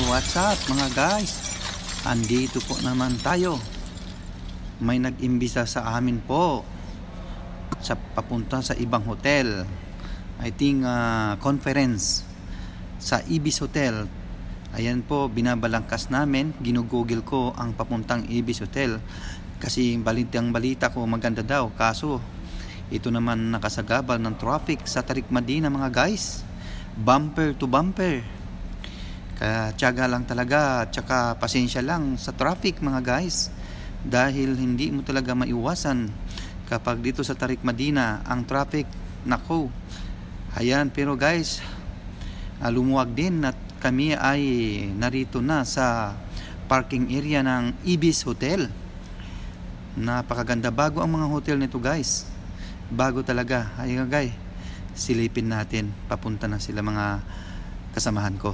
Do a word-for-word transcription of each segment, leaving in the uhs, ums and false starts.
what's up mga guys? Andito po naman tayo. May nag-imbisa sa amin po sa papunta sa ibang hotel. I think uh, conference sa Ibis Hotel. Ayan po, binabalangkas namin, ginugugil ko ang papuntang Ibis Hotel kasi balitang balita ko maganda daw, kaso ito naman nakasagabal ng traffic sa Tarikmadina mga guys, bumper to bumper. Kaya tiyaga lang talaga, tsaka pasensya lang sa traffic mga guys, dahil hindi mo talaga maiwasan kapag dito sa Tarikmadina ang traffic, nako. Ayan, pero guys, lumuwag din at kami ay narito na sa parking area ng Ibis Hotel. Napakaganda, bago ang mga hotel nito guys, bago talaga. Ayun guys, silipin natin, papunta na sila mga kasamahan ko.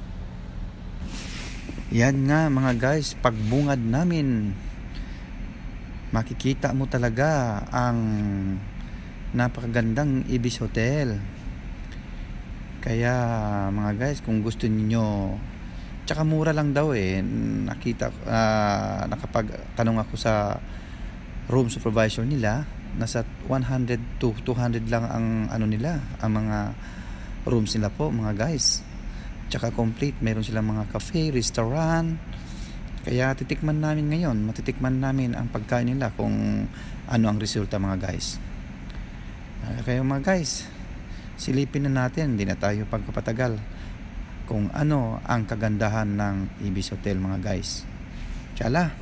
Yan nga mga guys, pagbungad namin, makikita mo talaga ang napakagandang Ibis Hotel. Kaya mga guys, kung gusto niyo, tsaka mura lang daw eh, nakita uh, nakapagtanong ako sa room supervisor nila, nasa one hundred to two hundred lang ang ano nila, ang mga rooms nila po mga guys. Tsaka complete, meron silang mga cafe, restaurant. Kaya titikman namin ngayon, matitikman namin ang pagkain nila kung ano ang resulta mga guys. Kaya mga guys, silipin na natin, hindi na tayo pagpapatagal, kung ano ang kagandahan ng Ibis Hotel mga guys. Tsala!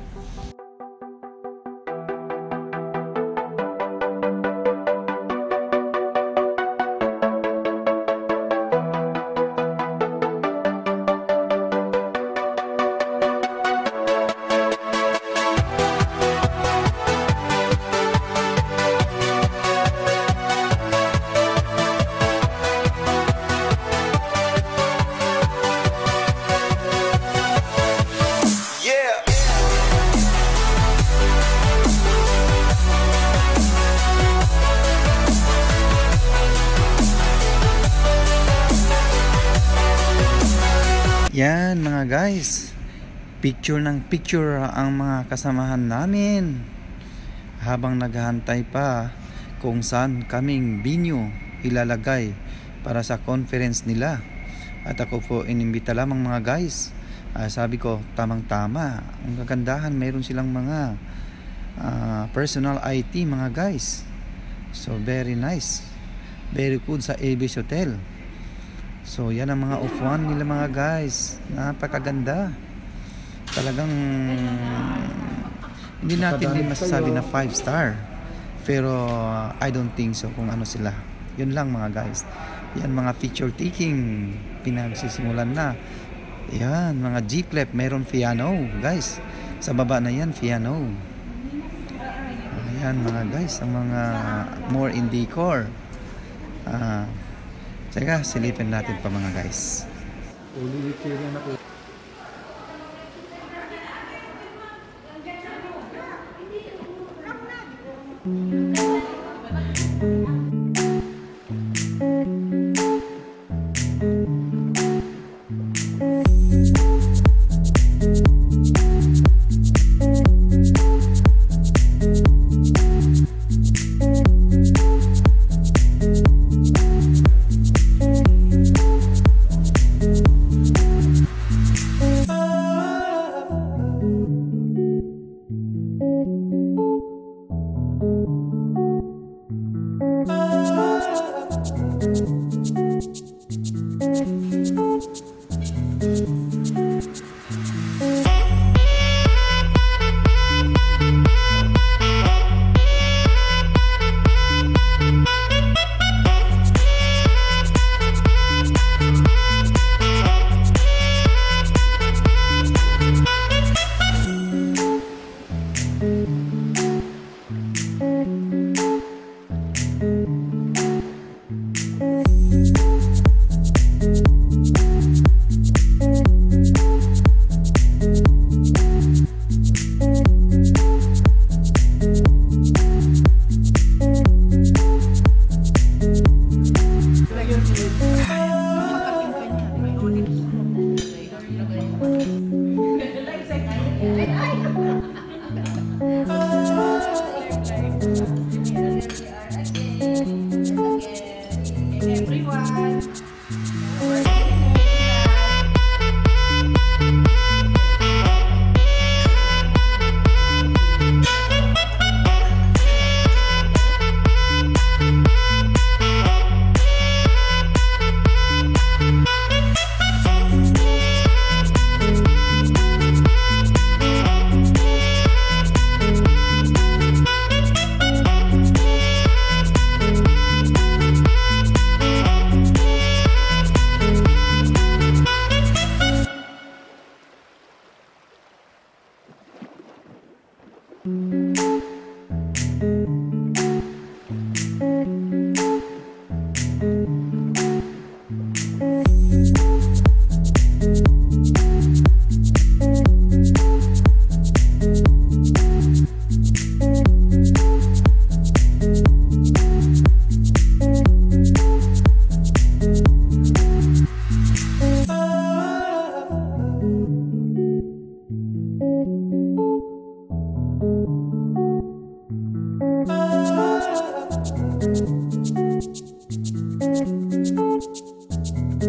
Yan mga guys, picture ng picture ang mga kasamahan namin habang naghahantay pa kung saan kaming venue ilalagay para sa conference nila. At ako po inimbita lamang mga guys. uh, Sabi ko, tamang tama, ang kagandahan, mayroon silang mga uh, personal I T mga guys. So very nice, very good sa Ibis Hotel. So yan ang mga upuan nila mga guys, napakaganda. Talagang hindi natin din masasabi na five star, pero uh, I don't think so kung ano sila. Yun lang mga guys. Yan mga picture taking, pinagsisimulan na. Yan mga G-Plep, meron piano guys. Sa baba na yan, piano. Ayan mga guys, ang mga more in decor. Ah uh, Teka, silipin natin pa mga guys. Ulitin na ako.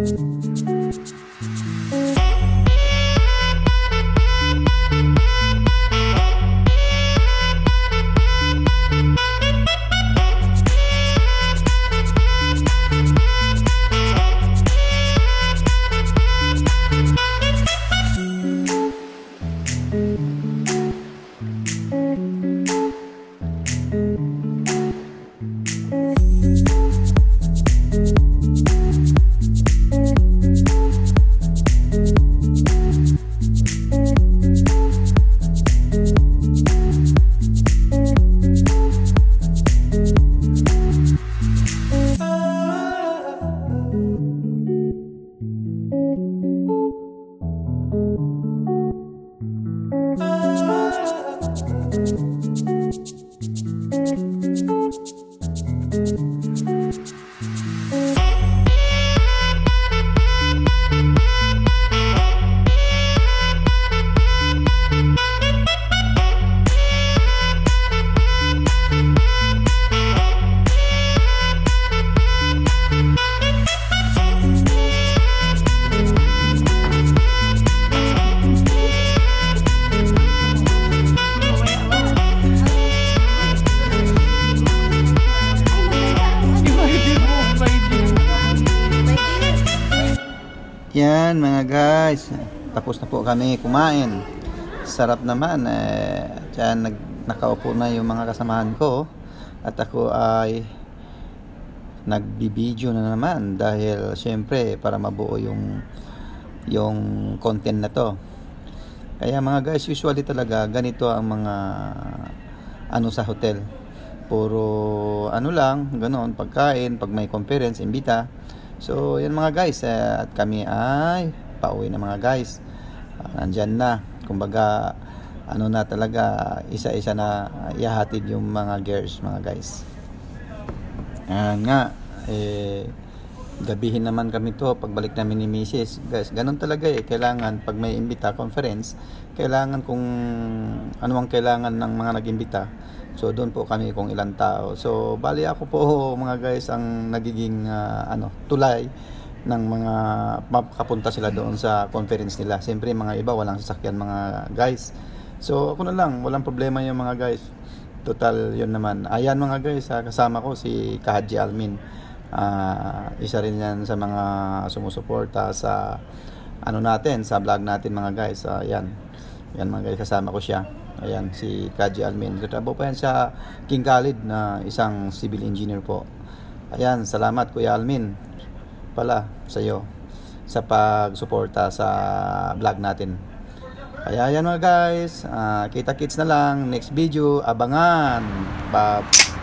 Yan mga guys, tapos na po kami kumain. Sarap naman eh. Diyan nag, nakaupo na yung mga kasamahan ko at ako ay nagbibideo na naman dahil syempre para mabuo yung yung content na to. Kaya mga guys, usually talaga ganito ang mga ano sa hotel. Puro ano lang, ganoon, pagkain, pag may conference, imbita. So, yan mga guys, eh, at kami ay pauwi na mga guys. Uh, nandyan na. Kumbaga, ano na talaga, isa-isa na ihahatid yung mga girls, mga guys. Ayan nga, eh, gabihin naman kami to pagbalik namin ni Missus Guys, ganun talaga eh. Kailangan, pag may imbita, conference, kailangan kung ano ang kailangan ng mga nag-imbita. So doon po kami kung ilang tao. So bali ako po mga guys ang nagiging uh, ano tulay ng mga makapunta sila doon sa conference nila. Siyempre mga iba walang sasakyan mga guys. So ako na lang, walang problema yung mga guys. Total yun naman. Ayan mga guys, uh, kasama ko si Kahaji Almin. Uh, isa rin yan sa mga sumusuporta sa ano natin, sa vlog natin mga guys. Uh, yan. Yan mga guys, kasama ko siya. Ayan, si Kahaji Almin. Katrabaho pa yan sa King Khalid na isang civil engineer po. Ayan, salamat Kuya Almin pala sa iyo sa pagsuporta sa vlog natin. Kaya ayan mga guys, uh, kita-kits na lang. Next video, abangan. Bye.